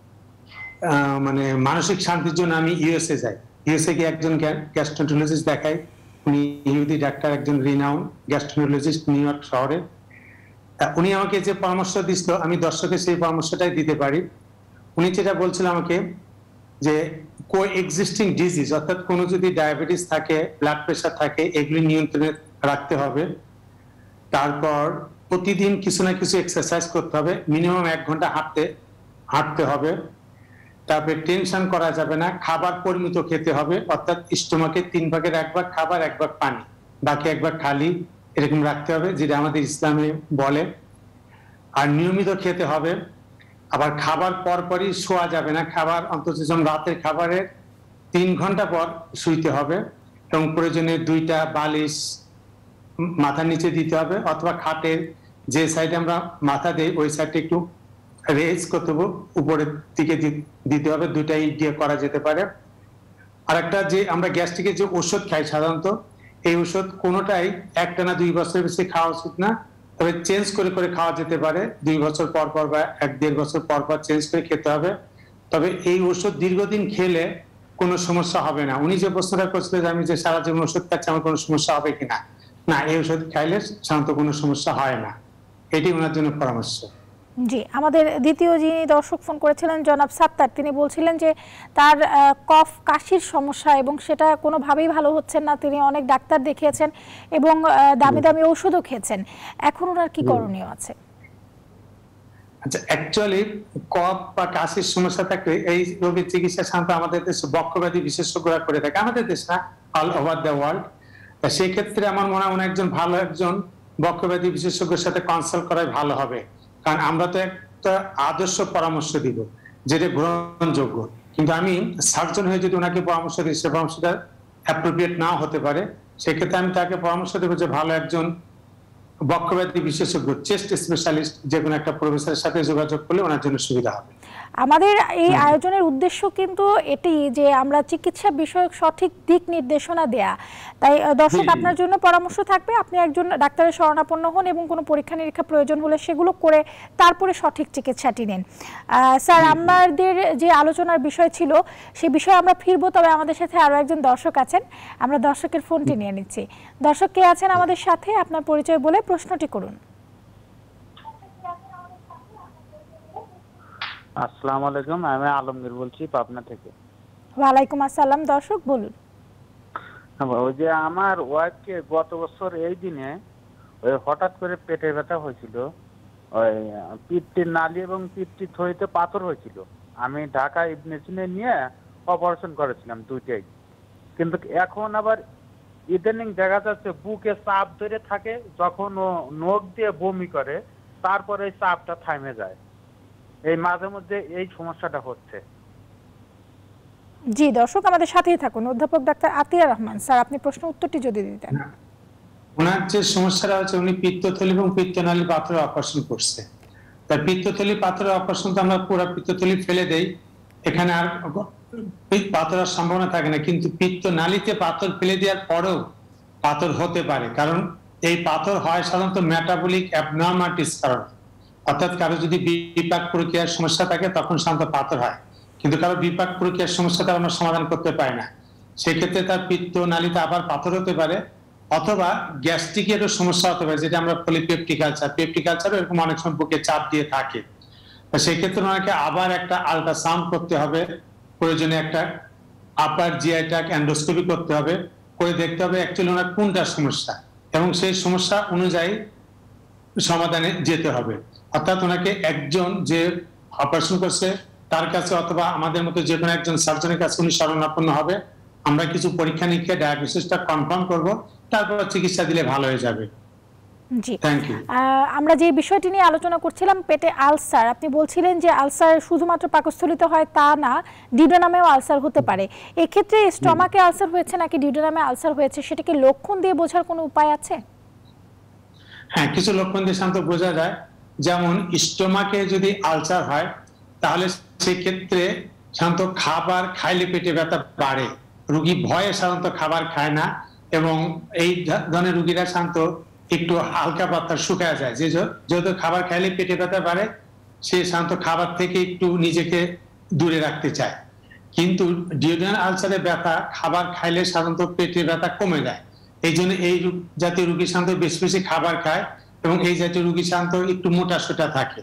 মানে মানসিক শান্তির জন্য আমি ইউএসএ যাই। ইউএসএ গিয়ে একজন গ্যাস্ট্রোন্টারোলজিস্ট দেখাই, উনি ইহুদি ডাক্তার, একজন রিনাউন্ড গ্যাস্ট্রোন্টারোলজিস্ট নিউ ইয়র্ক শহরে। উনি আমাকে যে পরামর্শ দিছিল আমি দর্শকের সেই পরামর্শটাই দিতে পারি। উনি যেটা বলছিল আমাকে যে কো এক্সিস্টিং ডিজিজ, অর্থাৎ কোনো যদি ডায়াবেটিস থাকে, ব্লাড প্রেশার থাকে, এগুলি নিয়ন্ত্রণে রাখতে হবে। তারপর প্রতিদিন কিছু না কিছু এক্সারসাইজ করতে হবে, মিনিমাম এক ঘন্টা হাঁটতে হাঁটতে হবে। তারপরে টেনশন করা যাবে না, খাবার পরিমিত খেতে হবে, অর্থাৎ স্টোমাকে তিন ভাগের এক ভাগ খাবার, এক ভাগ পানি, বাকি এক ভাগ খালি, এরকম রাখতে হবে, যেটা আমাদের ইসলামে বলে। আর নিয়মিত খেতে হবে। আবার খাবার পর পরই শোয়া যাবে না, খাবার অন্তত যেমন রাতের খাবারের তিন ঘন্টা পর শুইতে হবে, এবং প্রয়োজনে দুইটা বালিশ মাথার নিচে দিতে হবে, অথবা খাটের যে সাইডে আমরা মাথা দেই ওই সাইডটা একটু রেজ করতে হবে, উপরের দিকে দিতে হবে, দুইটাই দিয়ে করা যেতে পারে। আর একটা যে আমরা গ্যাস্ট্রিকের যে ওষুধ খাই সাধারণত, এই ওষুধ কোনোটাই একটানা দুই বছরের বেশি খাওয়া উচিত না, তবে চেঞ্জ করে করে খাওয়া যেতে পারে, দুই বছর পর পর বা এক দেড় বছর পর পর চেঞ্জ করে খেতে হবে। তবে এই ওষুধ দীর্ঘদিন খেলে কোনো সমস্যা হবে না। উনি যে প্রশ্নটা করছিলেন যে আমি যে সারা জীবন ওষুধ খাচ্ছি আমার কোনো সমস্যা হবে কিনা, না, এই ওষুধ খাইলে সাধারণত কোনো সমস্যা হয় না, এটি ওনার জন্য পরামর্শ। জি, আমাদের দ্বিতীয় যিনি দর্শক ফোন করেছিলেন জনাব সাত্তার, তিনি বলছিলেন যে তার কফ কাশির সমস্যা এবং সেটা কোনোভাবেই ভালো হচ্ছে না, তিনি অনেক ডাক্তার দেখিয়েছেন এবং দামি দামি ওষুধও খেয়েছেন, এখন ওনার কি করণীয় আছে? আচ্ছা, অ্যাকচুয়ালি কফ বা কাশির সমস্যা থাকলে এই রোগের চিকিৎসা সাধারণত আমাদের দেশে বক্ষব্যাধি বিশেষজ্ঞরা করে থাকে, আমাদের দেশ না, অল ওভার দ্য ওয়ার্ল্ড। সেই ক্ষেত্রে আমার মনে হয় একজন ভালো একজন বক্ষব্যাধি বিশেষজ্ঞের সাথে কনসাল্ট করাই ভালো হবে, কারণ আমরা তো একটা আদর্শ পরামর্শ দিব যেটা গ্রহণযোগ্য, কিন্তু আমি সার্জন হয়ে যদি ওনাকে পরামর্শ দিই সে পরামর্শটা অ্যাপ্রোপ্রিয়েট নাও হতে পারে, সেক্ষেত্রে আমি তাকে পরামর্শ দেবো যে ভালো একজন বক্ষব্যাধি বিশেষজ্ঞ, চেস্ট স্পেশালিস্ট যে কোনো একটা প্রফেসরের সাথে যোগাযোগ করলে ওনার জন্য সুবিধা হবে। আমাদের এই আয়োজনের উদ্দেশ্য কিন্তু এটি যে আমরা চিকিৎসা বিষয়ক সঠিক দিক নির্দেশনা দেয়া, তাই দর্শক আপনার জন্য পরামর্শ থাকবে, আপনি একজন ডাক্তারের শরণাপন্ন হন এবং কোনো পরীক্ষা নিরীক্ষা প্রয়োজন হলে সেগুলো করে তারপরে সঠিক চিকিৎসাটি নেন। স্যার, আমাদের যে আলোচনার বিষয় ছিল সেই বিষয়ে আমরা ফিরবো, তবে আমাদের সাথে আরো একজন দর্শক আছেন, আমরা দর্শকের ফোনটি নিয়ে নিচ্ছি। দর্শক কে আছেন আমাদের সাথে, আপনার পরিচয় বলে প্রশ্নটি করুন। আসসালামু আলাইকুম, আমি আলমগীর বলছি পাবনা থেকে। ওয়ালাইকুম আসসালাম, দর্শক বলুন। ওই যে আমার ওয়াইফকে গত বছর এই দিনে ওই হঠাৎ করে পেটে ব্যথা হয়েছিল, ওই পিত্তের নালী এবং পিত্তির থলিতে পাথর হয়েছিল। আমি ঢাকা ইবনে সিনা নিয়ে অপারেশন করেছিলাম দুইটাই, কিন্তু এখন আবার ইদানিং দেখা যাচ্ছে বুকে চাপ ধরে থাকে, যখন ও নখ দিয়ে বমি করে তারপরে এই চাপটা থামে যায়, এই মাঝে মধ্যে এই সমস্যাটা হচ্ছে। জি দর্শক আমাদের সাথেই থাকুন। অধ্যাপক ডাক্তার আতিয়া রহমান স্যার, আপনি প্রশ্ন উত্তরটি যদি দিতেন। ওনার যে সমস্যাটা হচ্ছে উনি পিত্তথলি এবং পিত্তনালী পাথরের অপারেশন করছে। তাই পিত্তথলি পাথরের অপারেশন তো আমরা পুরো পিত্তথলি ফেলে দেই, এখানে আর পাথরের সম্ভাবনা থাকে না, কিন্তু পিত্ত নালীতে পাথর ফেলে দেওয়ার পরেও পাথর হতে পারে, কারণ এই পাথর হয় সাধারণত মেটাবলিক অ্যাবনর্মালিটিস কারণ, অর্থাৎ কারো যদি বিপাক প্রক্রিয়ার সমস্যা থাকে তখন সাধারণত পাথর হয়, কিন্তু কারো বিপাক প্রক্রিয়ার সমস্যাটা আমরা সমাধান করতে পারি না, সেক্ষেত্রে তার পিত্ত নালীতে আবার পাথর হতে পারে, অথবা গ্যাস্ট্রিকেরও সমস্যা হতে পারে, যেটা আমরা বলি পেপটিক আলসার। পেপটিক আলসারও এরকম অনেক সময় বুকে চাপ দিয়ে থাকে, সেই ক্ষেত্রে ওনাকে আবার একটা আল্ট্রাসাউন্ড করতে হবে, প্রয়োজনে একটা আপার জিআই ট্র্যাক্ট এন্ডোস্কোপি করতে হবে, করে দেখতে হবে অ্যাকচুয়ালি ওনার কোনটা সমস্যা, এবং সেই সমস্যা অনুযায়ী সমাধানে যেতে হবে। অর্থাৎ ওনাকে একজন যে অপারেশন করছে তার কাছে অথবা আমাদের মতো যে কোনো একজন সার্জনের কাছে উনি শরণাপন্ন হবে, আমরা কিছু পরীক্ষা নিরীক্ষা ডায়াগনোসিসটা কনফার্ম করব, তারপর চিকিৎসা দিলে ভালো হয়ে যাবে। জি, থ্যাংক ইউ। আমরা যে বিষয়টি নিয়ে আলোচনা করছিলাম পেটে আলসার, আপনি বলছিলেন যে আলসার শুধুমাত্র পাকস্থলিতে হয় তা না, ডিউডেনামেও আলসার হতে পারে। এক্ষেত্রে স্টমাকে আলসার হয়েছে নাকি ডিউডেনামে আলসার হয়েছে সেটাকে লক্ষণ দিয়ে বোঝার কোনো উপায় আছে? হ্যাঁ, কিছু লক্ষণ দিয়ে সাধারণত বোঝা যায়। যেমন স্টমাকে যদি আলসার হয় তাহলে সেই ক্ষেত্রে সাধারণত খাবার খাইলে পেটে ব্যথা বাড়ে, রোগী ভয়ে সাধারণত খাবার খায় না, এবং এই ধরনের রোগীরা সাধারণত একটু হালকা পাতলা শুকায় যায়, যে যেহেতু খাবার খাইলে পেটে ব্যথা বাড়ে সে সাধারণত খাবার থেকে একটু নিজেকে দূরে রাখতে চায়। কিন্তু ডিউডেনাল আলসারে ব্যথা খাবার খাইলে সাধারণত পেটে ব্যথা কমে যায়, এই জন্য এই জাতীয় রোগী সাধারণত বেশি বেশি খাবার খায়, এবং এই জাতীয় রোগী সাধারণত একটু মোটা সোটা থাকে।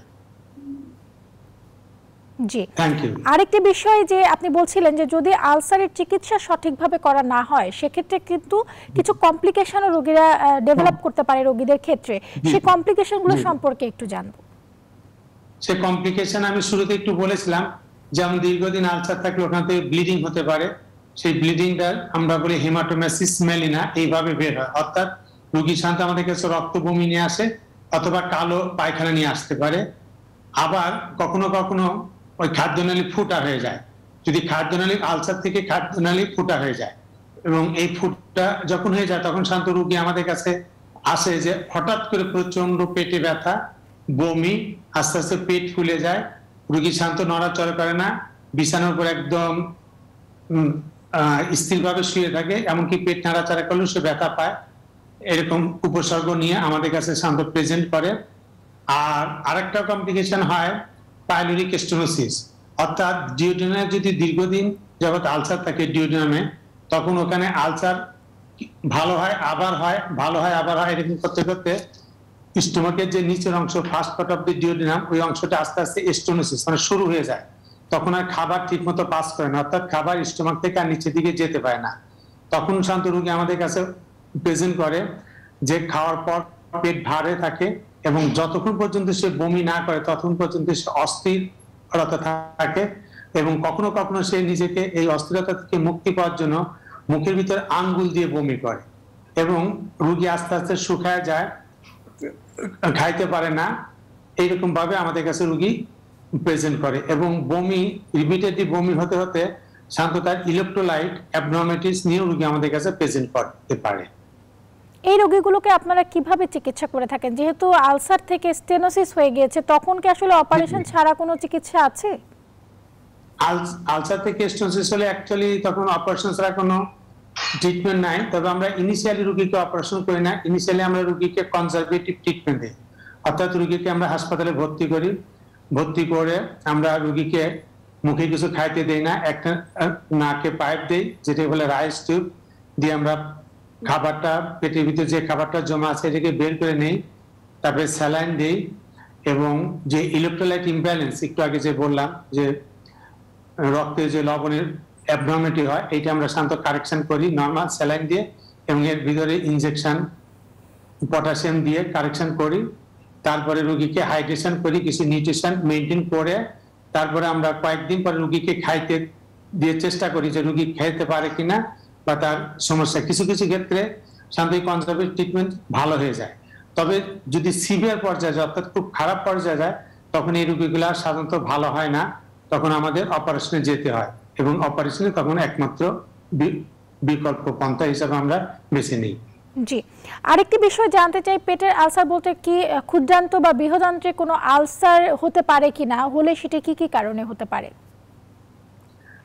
জি, থ্যাংক ইউ। আরেকটি বিষয় যে আপনি বলছিলেন যে যদি আলসারের চিকিৎসা সঠিকভাবে করা না হয় সেক্ষেত্রে কিন্তু কিছু কমপ্লিকেশনও রোগীরা ডেভেলপ করতে পারে রোগীদের ক্ষেত্রে, সেই কমপ্লিকেশনগুলো সম্পর্কে একটু জানবো। সেই কমপ্লিকেশন আমি শুরুতে একটু বলেছিলাম, যেমন দীর্ঘদিন আলসার থাকলে ওখান থেকে ব্লিডিং হতে পারে, সেই ব্লিডিংটা আমরা বলি হেমাটোমেসিস মেলিনা, এইভাবে বের হয়, অর্থাৎ রোগী সাধারণত আমাদের কাছে রক্ত বমি নিয়ে আসে অথবা কালো পায়খানা নিয়ে আসতে পারে। আবার কখনো কখনো ওই খাদ্যনালী ফুটা হয়ে যায়, যদি খাদ্যনালী আলসার থেকে খাদ্যনালী ফুটা হয়ে যায়, এবং এই ফুটা যখন হয়ে যায় তখন সাধারণত রোগী আমাদের কাছে আসে যে হঠাৎ করে প্রচন্ড পেটে ব্যথা, বমি, আস্তে আস্তে পেট ফুলে যায়, রোগী সাধারণত নড়াচড়া করে না, বিছানার উপর একদম স্থিরভাবে শুয়ে থাকে, এমনকি পেট নাড়াচাড়া করলেও সে ব্যথা পায়, এরকম উপসর্গ নিয়ে আমাদের কাছে সাধারণত প্রেজেন্ট করে। আর আরেকটা কমপ্লিকেশন হয় পাইলোরিক স্টেনোসিস, অর্থাৎ ডিউডেনামে যদি দীর্ঘদিন যাবত আলসার থাকে ডিউডেনামে, তখন ওখানে আলসার ভালো হয় আবার হয়, ভালো হয় আবার হয়, এরকম করতে করতে স্টোমাকের যে নিচের অংশ first part of the duodenum, ওই অংশটা আস্তে আস্তে স্টেনোসিস মানে শুরু হয়ে যায়, তখন আর খাবার ঠিক মতো পাস করে না, অর্থাৎ খাবার স্টোমাক থেকে আর নিচের দিকে যেতে পারে না। তখন শান্ত রোগী আমাদের কাছে প্রেজেন্ট করে যে খাওয়ার পর পেট ভারে থাকে, এবং যতক্ষণ পর্যন্ত সে বমি না করে ততক্ষণ পর্যন্ত সে অস্থিরতা থাকে, এবং কখনো কখনো সে নিজেকে এই অস্থিরতা থেকে মুক্তি পাওয়ার জন্য মুখের ভিতরে আঙ্গুল দিয়ে বমি করে, এবং রোগী আস্তে আস্তে শুকায় যায়, খাইতে পারে না, এইরকম ভাবে আমাদের কাছে রোগী প্রেজেন্ট করে, এবং বমি রিপিটেডলি বমি হতে হতে শান্ত তার ইলেকট্রোলাইট অ্যাবনর্মালিটিস নিয়ে রোগী আমাদের কাছে প্রেজেন্ট করতে পারে। এই রোগীগুলোকে আপনারা কিভাবে চিকিৎসা করে থাকেন? যেহেতু আলসার থেকে স্টেনোসিস হয়ে গিয়েছে, তখন কি আসলে অপারেশন ছাড়া কোনো চিকিৎসা আছে? আলসার থেকে স্টেনোসিস হলে অ্যাকচুয়ালি তখন অপারেশন ছাড়া কোনো ট্রিটমেন্ট নাই, তবে আমরা ইনিশিয়ালি রোগীকে অপারেশন করি না, ইনিশিয়ালি আমরা রোগীকে কনজারভেটিভ ট্রিটমেন্ট দিই, অর্থাৎ রোগীকে আমরা হাসপাতালে ভর্তি করি, ভর্তি করে আমরা রোগীকে মুখে কিছু খাইতে দেই না, একটা নাকে পাইপ দেই যেটা বলে রাইস টিউব দিয়ে আমরা খাবারটা পেটের ভিতরে যে খাবারটা জমা আছে এটাকে বের করে নেই, তারপরে স্যালাইন দেই, এবং যে ইলেকট্রোলাইট ইমব্যালেন্স একটু আগে যে বললাম যে রক্তে যে লবণের অ্যাবনর্মালিটি হয়, এইটা আমরা শান্ত কারেকশন করি নর্মাল স্যালাইন দিয়ে, এবং এর ভিতরে ইনজেকশন পটাশিয়াম দিয়ে কারেকশন করি, তারপরে রোগীকে হাইড্রেশন করি, কিছু নিউট্রিশন মেনটেন করে, তারপরে আমরা কয়েকদিন পরে রোগীকে খাইতে দিয়ে চেষ্টা করি যে রোগী খাইতে পারে কিনা বা তার সমস্যা, কিছু কিছু ক্ষেত্রে শান্ত কনজারভেটিভ ট্রিটমেন্ট ভালো হয়ে যায়। তবে যদি সিভিয়ার পর্যায়ে যায় অর্থাৎ খুব খারাপ পর্যায়ে যায় তখন এই রোগীগুলো সাধারণত ভালো হয় না, তখন আমাদের অপারেশনে যেতে হয়, এবং অপারেশনে তখন একমাত্র বিকল্প পন্থা হিসাবে আমরা বেছে নিই। জি, আরেকটি বিষয় জানতে চাই, পেটের আলসার বলতে কি ক্ষুদ্রান্ত বা বৃহদান্ত্রে কোনো আলসার হতে পারে কিনা, হলে সেটা কি কি কারণে হতে পারে?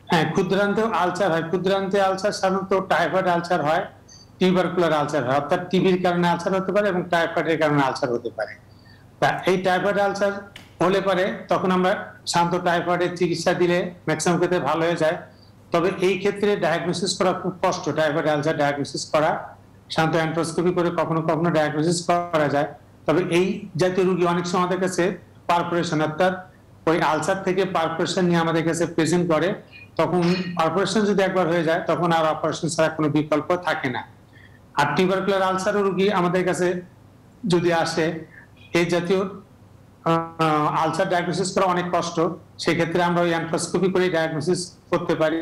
হ্যাঁ, ক্ষুদ্রান্ত আলসার হয়। ক্ষুদ্রান্তে আলসার সাধারণত টাইফয়েড আলসার হয়, টিউবারকুলার আলসার হয়, অর্থাৎ টিবির কারণে আলসার হতে পারে এবং টাইফয়েডের কারণে আলসার হতে পারে। তা এই টাইফয়েড আলসার হলে পারে তখন আমরা শান্ত টাইফয়েডের চিকিৎসা দিলে ম্যাক্সিমাম ক্ষেত্রে ভালো হয়ে যায়। তবে এই ক্ষেত্রে ডায়াগনোসিস করা খুব কষ্ট। টাইফয়েড আলসার ডায়াগনোসিস করা শান্ত অ্যান্ড্রোস্কোপি করে কখনো কখনো ডায়াগনোসিস করা যায়। তবে এই জাতীয় রোগী অনেক সময় আমাদের কাছে পারফোরেশন, অর্থাৎ ওই আলসার থেকে পারফোরেশন নিয়ে আমাদের কাছে প্রেজেন্ট করে। তখন পারফোরেশন যদি একবার হয়ে যায় তখন আর অপারেশন ছাড়া কোনো বিকল্প থাকে না। আর টিউবারকুলার আলসার রোগী আমাদের কাছে যদি আসে, এই জাতীয় আলসার ডায়াগনোসিস করা অনেক কষ্ট, সেক্ষেত্রে আমরা ওই অ্যান্ড্রোস্কোপি করে ডায়াগনোসিস করতে পারি।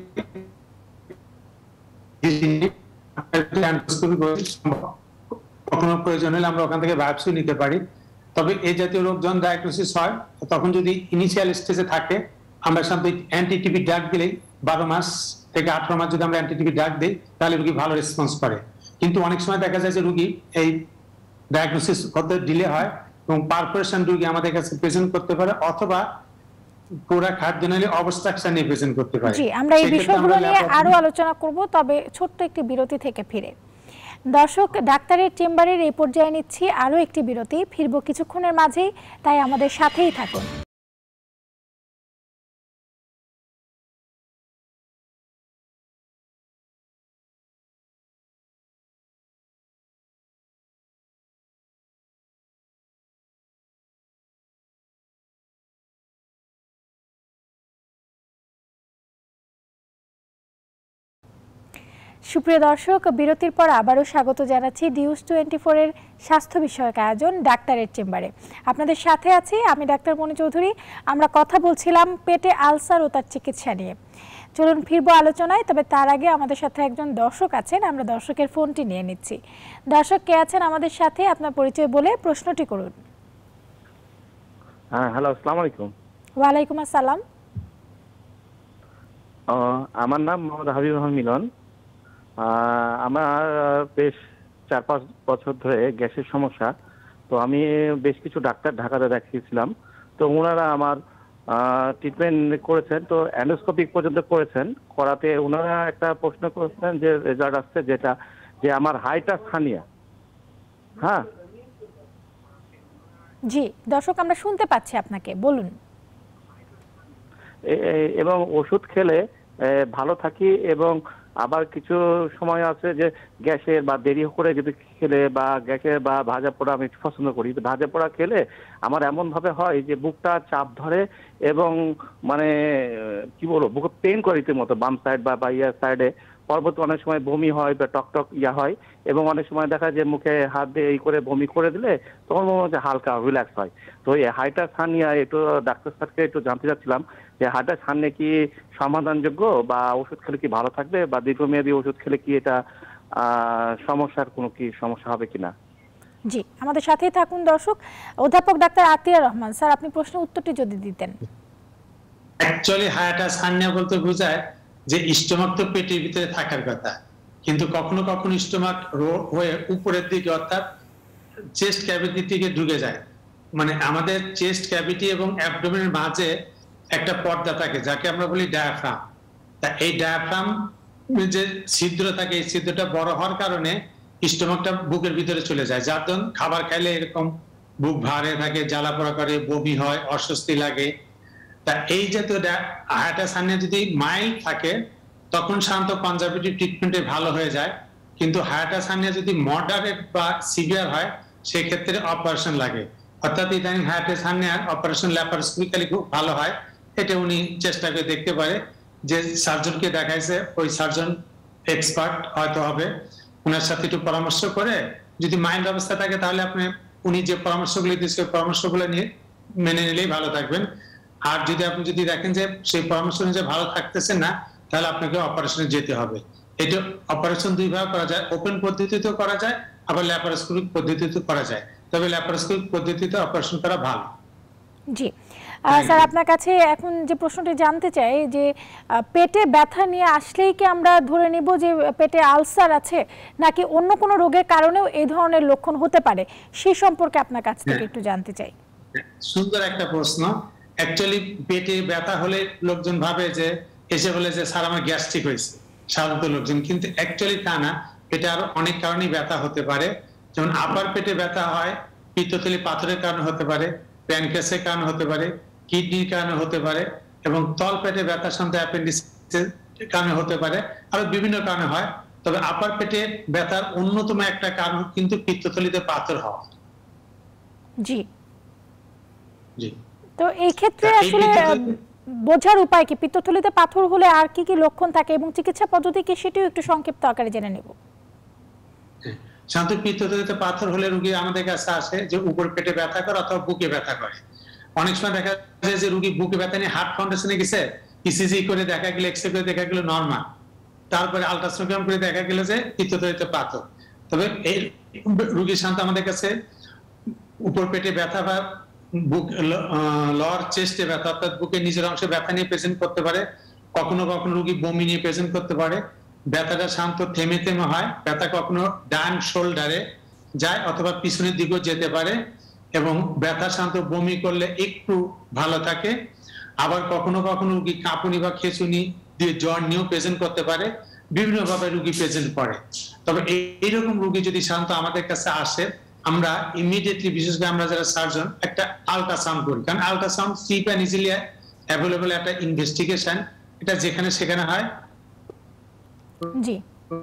কখনো প্রয়োজন হলে আমরা ওখান থেকে বায়োপসি নিতে পারি। তবে এই জাতীয় রোগ যখন ডায়াগনোসিস হয় তখন যদি ইনিশিয়াল স্টেজে থাকে আমরা সাধারণত অ্যান্টিটিবি ড্রাগ দিলেই বারো মাস থেকে আঠারো মাস যদি আমরা অ্যান্টিটিবি ড্রাগ দিই তাহলে রোগী ভালো রেসপন্স করে। কিন্তু অনেক সময় দেখা যায় যে রোগী এই ডায়াগনোসিস হতে ডিলে হয় এবং পারফোরেশন রোগী আমাদের কাছে প্রেজেন্ট করতে পারে, অথবা পুরা খাদ্যনালী অবস্ট্রাকশন নিয়ে প্রেজেন্ট করতে পারে। জি, আমরা এই বিষয়গুলো নিয়ে আরো আলোচনা করব, তবে ছোট্ট একটি বিরতি থেকে ফিরে। দর্শক, ডাক্তারের চেম্বারের এই পর্যায়ে নিচ্ছি আরো একটি বিরতি, ফিরবো কিছুক্ষণের মাঝেই, তাই আমাদের সাথেই থাকুন। সুপ্রিয় দর্শক, বিরতির পর আবারও স্বাগত জানাচ্ছি নিউজ টোয়েন্টি ফোর এর স্বাস্থ্য বিষয়ক আয়োজন ডাক্তারের চেম্বারে। আপনাদের সাথে আছি আমি ডাক্তার মনি চৌধুরী। আমরা কথা বলছিলাম পেটে আলসার ও তার চিকিৎসা নিয়ে। চলুন ফিরবো আলোচনায়, তবে তার আগে আমাদের সাথে একজন দর্শক আছেন, আমরা দর্শকের ফোনটি নিয়ে নিচ্ছি। দর্শক কে আছেন আমাদের সাথে, আপনার পরিচয় বলে প্রশ্নটি করুন। হ্যাঁ, হ্যালো, আসসালামু আলাইকুম। ওয়ালাইকুম আসসালাম। আমার নাম মোহাম্মদ হাবিব রহমান মিলন। আমার বেশ চার পাঁচ বছর ধরে গ্যাসের সমস্যা, তো আমি বেশ কিছু ডাক্তার ঢাকাতে দেখিয়েছিলাম, তো ওনারা আমার ট্রিটমেন্ট করেছেন, তো অ্যান্ডোস্কোপিক পর্যন্ত করেছেন। করাতে ওনারা একটা প্রশ্ন করেছেন যে রেজাল্ট আসছে যেটা যে আমার হাইটাস হার্নিয়া। হ্যাঁ জি দর্শক, আমরা শুনতে পাচ্ছি আপনাকে, বলুন। এবং ওষুধ খেলে ভালো থাকি, এবং আবার কিছু সময় আছে যে গ্যাসের বা দেরি করে যদি খেলে বা গ্যাসের বা ভাজা পোড়া আমি পছন্দ করি, ভাজা পোড়া খেলে আমার এমন ভাবে হয় যে বুকটা চাপ ধরে এবং মানে কি বলবো বুক পেইন করে রীতিমতো বাম সাইড বা বা ইয়ার সাইডে। পরবর্তী অনেক সময় বমি হয় বা টক টক ইয়া হয়, এবং অনেক সময় দেখা যায় মুখে হাত দিয়ে এই করে বমি করে দিলে তখন মনে হচ্ছে হালকা রিল্যাক্স হয়। তো এই হাইটাস হার্নিয়া একটু ডাক্তার স্যারকে একটু জানতে চাচ্ছিলাম যে হাইটাস হার্নিয়া কি সমাধানযোগ্য, বা ওষুধ খেলে কি ভালো থাকবে, বা দীর্ঘমেয়াদী ওষুধ খেলে কি এটা সমস্যার কোনো কি সমস্যা হবে কিনা? জি, আমাদের সাথেই থাকুন দর্শক। অধ্যাপক ডাক্তার আতিয়া রহমান স্যার, আপনি প্রশ্ন উত্তরটি যদি দিতেন। অ্যাকচুয়ালি হাইটাস হার্নিয়া বলতে বোঝায় যে স্টোমাক তো পেটের ভিতরে থাকার কথা, কিন্তু কখনো কখনো স্টোমাক হয়ে উপরের দিকে অর্থাৎ চেস্ট ক্যাভিটি থেকে ঢুকে যায়। মানে আমাদের চেস্ট ক্যাভিটি এবং অ্যাবডোমেনের মাঝে একটা পর্দা থাকে যাকে আমরা বলি ডায়াফ্রাম। তা এই ডায়াফ্রাম যে ছিদ্র থাকে, এই ছিদ্রটা বড় হওয়ার কারণে স্টোমাকটা বুকের ভিতরে চলে যায়, যার জন্য খাবার খাইলে এরকম বুক ভারে থাকে, জ্বালা পোড়া করে, বমি হয়, অস্বস্তি লাগে। তা এই জাতীয় হাইটাস হার্নিয়া যদি মাইল্ড থাকে তখন সাধারণত কনজারভেটিভ ট্রিটমেন্টে ভালো হয়ে যায়, কিন্তু হাইটাস হার্নিয়া যদি মডারেট বা সিভিয়ার হয় সেক্ষেত্রে অপারেশন লাগে। অর্থাৎ ইদানিং হাইটাস হার্নিয়া অপারেশন ল্যাপারোস্কোপিক্যালি খুব ভালো হয়, এটা উনি চেষ্টা করে দেখতে পারে। যে সার্জনকে দেখাইছে ওই সার্জন এক্সপার্ট হয়তো হবে, ওনার সাথে একটু পরামর্শ করে যদি মাইল্ড অবস্থা থাকে তাহলে আপনি উনি যে পরামর্শগুলি দিচ্ছে ওই পরামর্শগুলো নিয়ে মেনে নিলেই ভালো থাকবেন। আর যদি আপনি যদি দেখেন যে সেই পরামর্শ অনুযায়ী ভালো থাকতেছেন না তাহলে আপনাকে অপারেশনে যেতে হবে। এটা অপারেশন দুই ভাবে করা যায়, ওপেন পদ্ধতিতেও করা যায়, আবার ল্যাপারোস্কোপিক পদ্ধতিতেও করা যায়, তবে ল্যাপারোস্কোপিক পদ্ধতিতে অপারেশন করা ভালো। জি স্যার, আপনার কাছে এখন যে প্রশ্নটি জানতে চাই যে পেটে ব্যথা নিয়ে আসলেই কি আমরা ধরে নিব যে পেটে আলসার আছে, নাকি অন্য কোনো রোগের কারণেও এই ধরনের লক্ষণ হতে পারে, সেই সম্পর্কে আপনার কাছ থেকে একটু জানতে চাই। সুন্দর একটা প্রশ্ন। অ্যাকচুয়ালি পেটে ব্যথা হলে লোকজন ভাবে যে এসে বলে যে স্যার আমার গ্যাস্ট্রিক হয়েছে সাধারণত লোকজন, কিন্তু অ্যাকচুয়ালি তা না। এটা আরো অনেক কারণে ব্যথা হতে পারে, যেমন আপার পেটে ব্যথা হয় পিত্তথলি পাথরের কারণে হতে পারে, প্যানক্রিয়াসের কারণে হতে পারে, কিডনির কারণে হতে পারে, এবং তল পেটে ব্যথা সাধারণত অ্যাপেন্ডিক্সের কারণে হতে পারে, আরো বিভিন্ন কারণে হয়। তবে আপার পেটে ব্যথার অন্যতম একটা কারণ কিন্তু পিত্তথলিতে পাথর হওয়া। জি জি। তো এই ক্ষেত্রে আসলে বোঝার উপায় কি, পিত্তথলিতে পাথর হলে আর কি কি লক্ষণ থাকে এবং চিকিৎসা পদ্ধতি কি, সেটাও একটু সংক্ষিপ্ত আকারে জেনে নেব। সাধারণত পিত্তথলিতে পাথর হলে রোগী আমাদের কাছে আসে যে উপর পেটে ব্যথা করে অথবা বুকে ব্যথা করে। অনেক সময় দেখা যায় যে রোগী বুকে ব্যথা নিয়ে হার্ট ফাউন্ডেশনে গেছে, ইসিজি করে দেখা গেল, এক্সরে করে দেখা গেল নরমাল, তারপরে আলট্রাসোনোগ্রাম করে দেখা গেল যে পিত্তথলিতে পাথর। তবে এই রোগীর সাধারণত আমাদের কাছে উপর পেটে ব্যথা বা বুক লোয়ার চেস্টে ব্যথা অর্থাৎ বুকের নিচের অংশে ব্যথা নিয়ে প্রেজেন্ট করতে পারে, কখনো কখনো রোগী বমি নিয়ে প্রেজেন্ট করতে পারে। ব্যথাটা শান্ত থেমে থেমে হয়, ব্যথা কখনো ডান শোল্ডারে যায় অথবা পিছনের দিকেও যেতে পারে, এবং ব্যথা শান্ত বমি করলে একটু ভালো থাকে। আবার কখনো কখনো রোগী কাঁপুনি বা খেঁচুনি দিয়ে জ্বর নিয়েও প্রেজেন্ট করতে পারে, বিভিন্ন ভাবে রোগী প্রেজেন্ট করে। তবে এইরকম রোগী যদি শান্ত আমাদের কাছে আসে, আমরা ইমিডিয়েটলি, বিশেষ করে আমরা যারা সার্জন, একটা আল্ট্রাসাউন্ড করি, কারণ ultrasound cheap and easily available একটা ইনভেস্টিগেশন, এটা যেখানে সেখানে হয়। জি।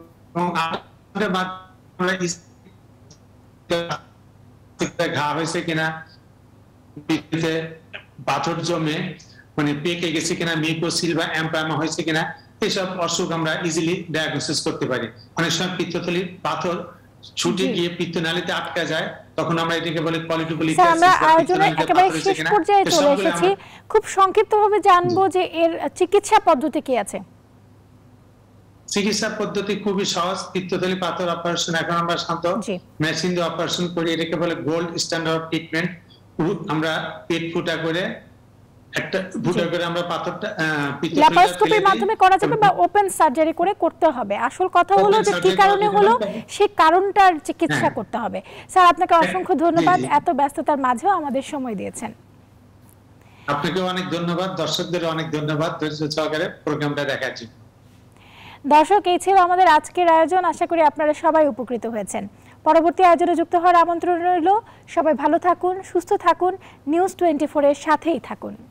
ঘা হয়েছে কিনা, পিঠে পাথর জমে মানে পেকে গেছে কিনা, মিউকোসিল বা এমপাইমা হয়েছে কিনা, এসব অসুখ আমরা ইজিলি ডায়াগনোসিস করতে পারি। অনেক সময় পিত্তথলির পাথর ছুটে গিয়ে পিত্তনালীতে আটকা যায়, তখন আমরা এটাকে বলি পলিটিক্যালি। আমরা আয়োজনের একেবারে শেষ পর্যায়ে চলে এসেছি, খুব সংক্ষিপ্তভাবে জানবো যে এর চিকিৎসা পদ্ধতি কি আছে। চিকিৎসা পদ্ধতি খুবই সহজ। পিত্তথলি পাথর অপারেশন এখন আমরা শান্ত মেশিন দিয়ে অপারেশন করি, এটাকে বলে গোল্ড স্ট্যান্ডার্ড ট্রিটমেন্ট। আমরা পেট ফুটা করে একটা ফুটা করে আমরা পাথরটা ল্যাপারোস্কোপির মাধ্যমে করা যাবে বা ওপেন সার্জারি করে করতে হবে। আসল কথা হলো যে কি কারণে হলো সেই কারণটার চিকিৎসা করতে হবে। স্যার আপনাকে অসংখ্য ধন্যবাদ, এত ব্যস্ততার মাঝেও আমাদের সময় দিয়েছেন। আপনাকেও অনেক ধন্যবাদ, দর্শকদের অনেক ধন্যবাদ ধৈর্য সহকারে প্রোগ্রামটা দেখার জন্য। দর্শক, এই ছিল আমাদের আজকের আয়োজন, আশা করি আপনারা সবাই উপকৃত হয়েছেন। পরবর্তী আয়োজনে যুক্ত হওয়ার আমন্ত্রণ রইল। সবাই ভালো থাকুন, সুস্থ থাকুন, নিউজ টোয়েন্টি ফোর এর সাথেই থাকুন।